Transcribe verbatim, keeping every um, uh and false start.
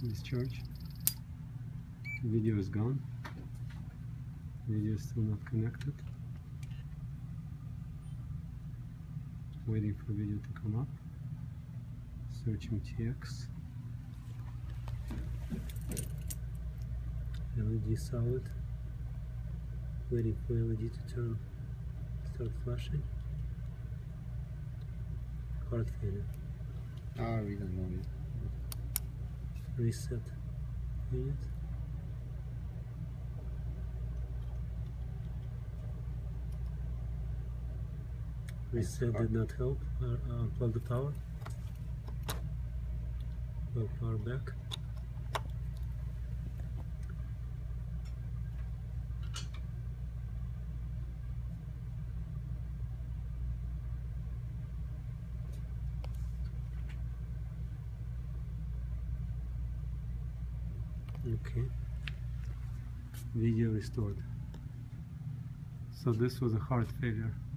discharge. Video is gone. Video is still not connected. Waiting for video to come up. Searching T X. L E D solid. Waiting for L E D to turn, start flashing. Heart failure. Ah, we don't know yet. Reset unit. Reset did not help. Uh, unplug the power. Plug power back. Okay, video restored. So this was a heart failure.